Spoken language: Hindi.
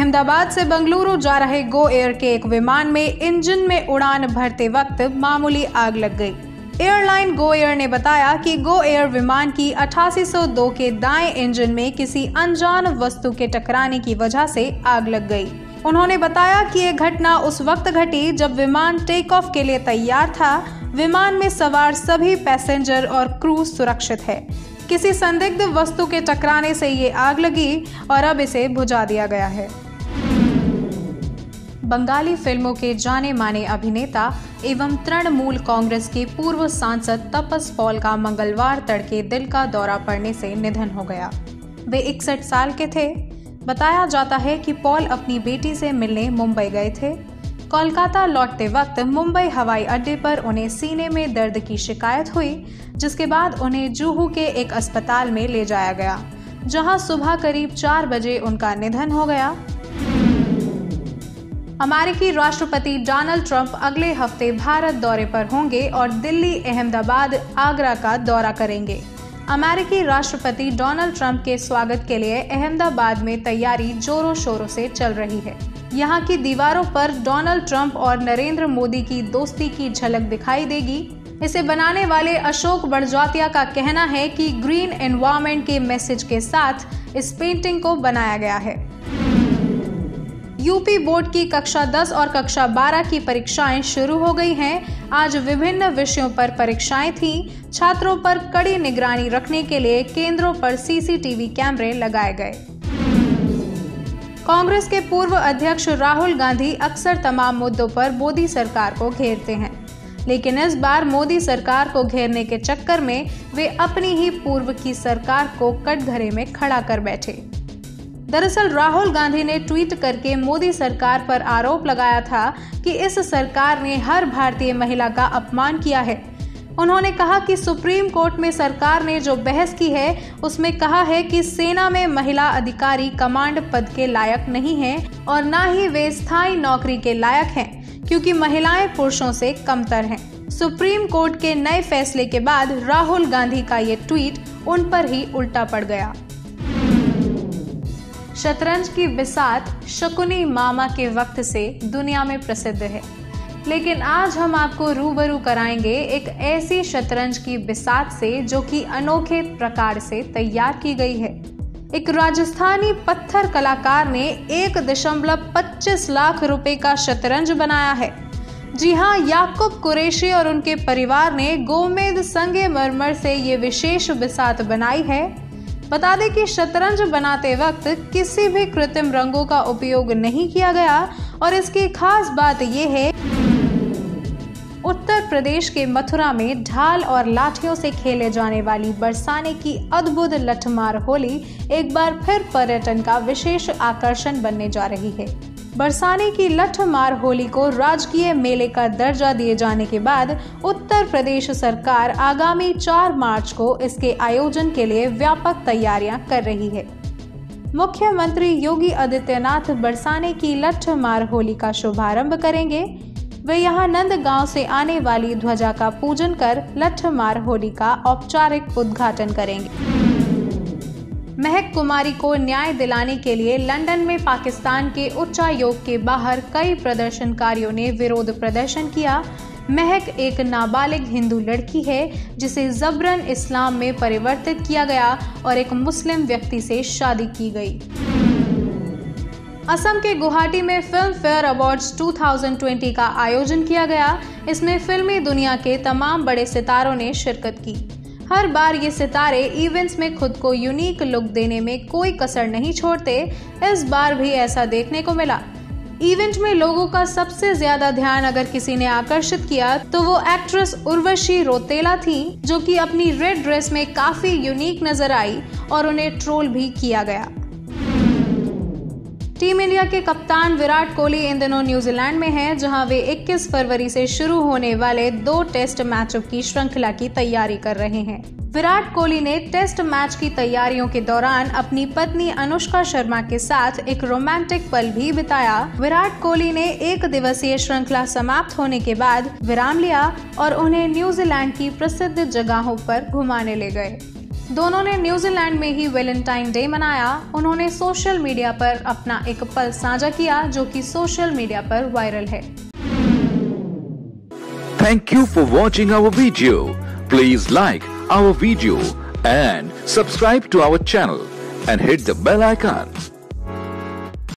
अहमदाबाद से बेंगलुरु जा रहे गो एयर के एक विमान में इंजन में उड़ान भरते वक्त मामूली आग लग गई। एयरलाइन गो एयर ने बताया कि गो एयर विमान की 8802 के दाएं इंजन में किसी अनजान वस्तु के टकराने की वजह से आग लग गई। उन्होंने बताया कि यह घटना उस वक्त घटी जब विमान टेक ऑफ के लिए तैयार था। विमान में सवार सभी पैसेंजर और क्रू सुरक्षित है। किसी संदिग्ध वस्तु के टकराने से ये आग लगी और अब इसे बुझा दिया गया है। बंगाली फिल्मों के जाने माने अभिनेता एवं तृणमूल कांग्रेस के पूर्व सांसद तपस पॉल का मंगलवार तड़के दिल का दौरा पड़ने से निधन हो गया। वे 61 साल के थे। बताया जाता है कि पॉल अपनी बेटी से मिलने मुंबई गए थे। कोलकाता लौटते वक्त मुंबई हवाई अड्डे पर उन्हें सीने में दर्द की शिकायत हुई, जिसके बाद उन्हें जुहू के एक अस्पताल में ले जाया गया, जहां सुबह करीब 4 बजे उनका निधन हो गया। अमेरिकी राष्ट्रपति डोनाल्ड ट्रंप अगले हफ्ते भारत दौरे पर होंगे और दिल्ली, अहमदाबाद, आगरा का दौरा करेंगे। अमेरिकी राष्ट्रपति डोनाल्ड ट्रंप के स्वागत के लिए अहमदाबाद में तैयारी जोरों शोरों से चल रही है। यहाँ की दीवारों पर डोनाल्ड ट्रंप और नरेंद्र मोदी की दोस्ती की झलक दिखाई देगी। इसे बनाने वाले अशोक बड़जात्या का कहना है कि ग्रीन एनवायरनमेंट के मैसेज के साथ इस पेंटिंग को बनाया गया है। यूपी बोर्ड की कक्षा 10 और कक्षा 12 की परीक्षाएं शुरू हो गई हैं। आज विभिन्न विषयों पर परीक्षाएं थीं। छात्रों पर कड़ी निगरानी रखने के लिए केंद्रों पर सीसीटीवी कैमरे लगाए गए। कांग्रेस के पूर्व अध्यक्ष राहुल गांधी अक्सर तमाम मुद्दों पर मोदी सरकार को घेरते हैं, लेकिन इस बार मोदी सरकार को घेरने के चक्कर में वे अपनी ही पूर्व की सरकार को कटघरे में खड़ा कर बैठे। दरअसल राहुल गांधी ने ट्वीट करके मोदी सरकार पर आरोप लगाया था कि इस सरकार ने हर भारतीय महिला का अपमान किया है। उन्होंने कहा कि सुप्रीम कोर्ट में सरकार ने जो बहस की है उसमें कहा है कि सेना में महिला अधिकारी कमांड पद के लायक नहीं हैं और न ही वे स्थायी नौकरी के लायक हैं, क्योंकि महिलाएं पुरुषों से कमतर हैं। सुप्रीम कोर्ट के नए फैसले के बाद राहुल गांधी का ये ट्वीट उन पर ही उल्टा पड़ गया। शतरंज की बिसात शकुनी मामा के वक्त से दुनिया में प्रसिद्ध है, लेकिन आज हम आपको रूबरू कराएंगे एक ऐसी शतरंज की बिसात से जो कि अनोखे प्रकार से तैयार की गई है। एक राजस्थानी पत्थर कलाकार ने 1.25 लाख रुपए का शतरंज बनाया है। जी हाँ, याकूब कुरैशी और उनके परिवार ने गोमेद संगमरमर से ये विशेष बिसात बनाई है। बता दें कि शतरंज बनाते वक्त किसी भी कृत्रिम रंगों का उपयोग नहीं किया गया और इसकी खास बात यह है, उत्तर प्रदेश के मथुरा में ढाल और लाठियों से खेले जाने वाली बरसाने की अद्भुत लठमार होली एक बार फिर पर्यटन का विशेष आकर्षण बनने जा रही है। बरसाने की लठमार होली को राजकीय मेले का दर्जा दिए जाने के बाद उत्तर प्रदेश सरकार आगामी 4 मार्च को इसके आयोजन के लिए व्यापक तैयारियां कर रही है। मुख्यमंत्री योगी आदित्यनाथ बरसाने की लठमार होली का शुभारंभ करेंगे। वे यहां नंदगांव से आने वाली ध्वजा का पूजन कर लठमार होली का औपचारिक उद्घाटन करेंगे। महक कुमारी को न्याय दिलाने के लिए लंदन में पाकिस्तान के उच्चायोग के बाहर कई प्रदर्शनकारियों ने विरोध प्रदर्शन किया। महक एक नाबालिग हिंदू लड़की है जिसे जबरन इस्लाम में परिवर्तित किया गया और एक मुस्लिम व्यक्ति से शादी की गई। असम के गुवाहाटी में फिल्म फेयर अवार्ड्स 2020 का आयोजन किया गया। इसमें फिल्मी दुनिया के तमाम बड़े सितारों ने शिरकत की। हर बार ये सितारे इवेंट्स में खुद को यूनिक लुक देने में कोई कसर नहीं छोड़ते। इस बार भी ऐसा देखने को मिला। इवेंट में लोगों का सबसे ज्यादा ध्यान अगर किसी ने आकर्षित किया तो वो एक्ट्रेस उर्वशी रौतेला थी, जो कि अपनी रेड ड्रेस में काफी यूनिक नजर आई और उन्हें ट्रोल भी किया गया। टीम इंडिया के कप्तान विराट कोहली इन दिनों न्यूजीलैंड में हैं, जहां वे 21 फरवरी से शुरू होने वाले 2 टेस्ट मैचों की श्रृंखला की तैयारी कर रहे हैं। विराट कोहली ने टेस्ट मैच की तैयारियों के दौरान अपनी पत्नी अनुष्का शर्मा के साथ एक रोमांटिक पल भी बिताया। विराट कोहली ने 1 दिवसीय श्रृंखला समाप्त होने के बाद विराम लिया और उन्हें न्यूजीलैंड की प्रसिद्ध जगहों पर घुमाने ले गए। दोनों ने न्यूजीलैंड में ही वैलेंटाइन डे मनाया। उन्होंने सोशल मीडिया पर अपना एक पल साझा किया जो कि सोशल मीडिया पर वायरल है। Thank you for watching our video. Please like our video and subscribe to our channel and hit the bell icon.